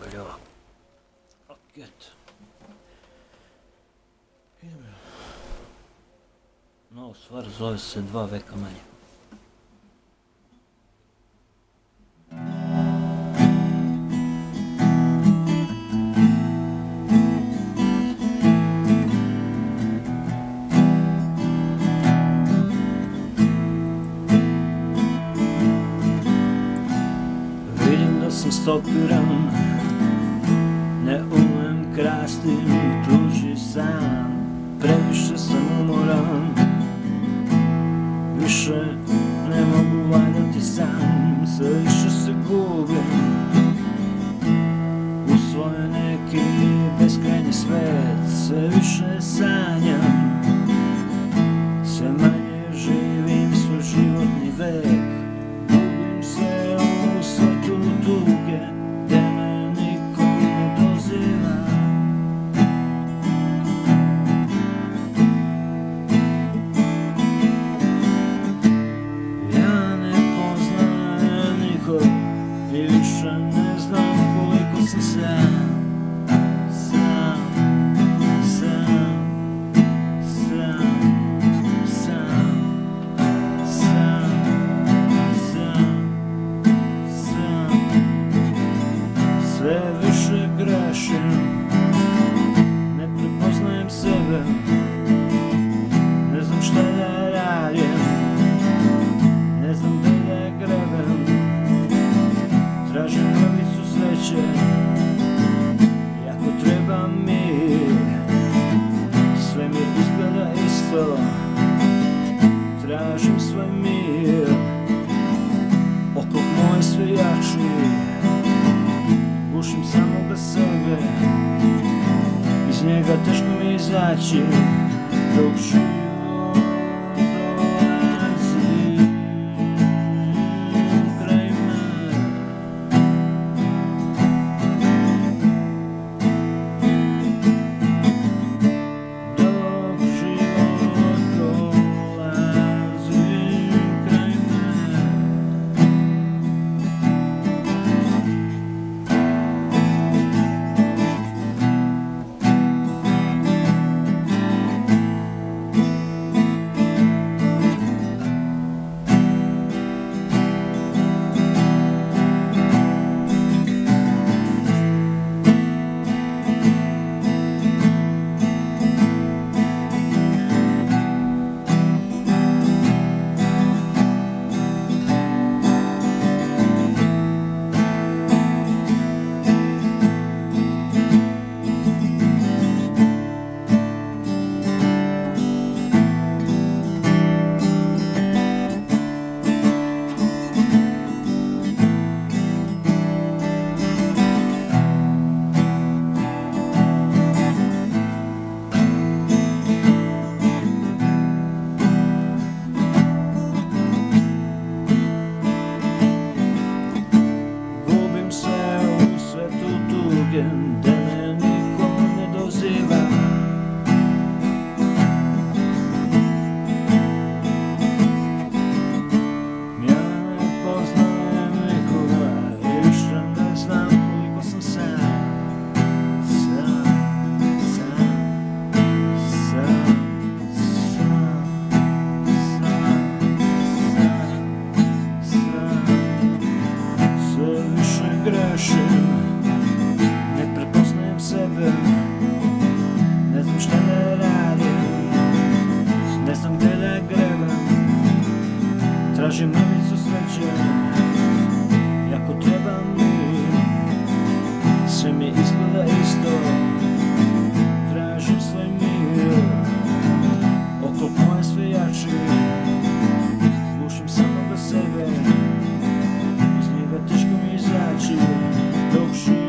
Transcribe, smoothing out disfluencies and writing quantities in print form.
Ja. Paket. No, stvar zove se 2 veka manje. Vidim da sam stopiran, ne umem krastim, tuži sam, previše sam umoran. Više ne mogu valjati sam, sve više se gubim u svoj neki beskrajni svet. Sve više sanjam, sve manje živim svoj životni vek. Gubim se u svetu tuge, gde me niko ne doziva. Ja ne poznajem nikog i više ne znam koliko sam sam. Sve više grešim, ne prepoznajem sebe, ne znam šta da radim, ne znam gde da grebem. Tražim mrvicu sreće, jako treba mi, sve mi izgleda isto. Tražim svoj mir, oklop moj sve jači, gušim samoga sebe, iz njega teško mi izaći, dok život dolazi kraj mene. Dok život dolazi kraj mene. Gde me niko ne doziva. Ja ne poznajem nikoga i više ne znam koliko sam sam. Sve više grešim, ne prepoznajem sebe, ne znam šta da radim, ne znam gde da grebam. Tražim mrvicu sreće, jako treba mi, sve mi izgleda isto. Tražim svoj mir, oklop moje sve jači, gušim samoga sebe, iz njega teško mi izaći, dok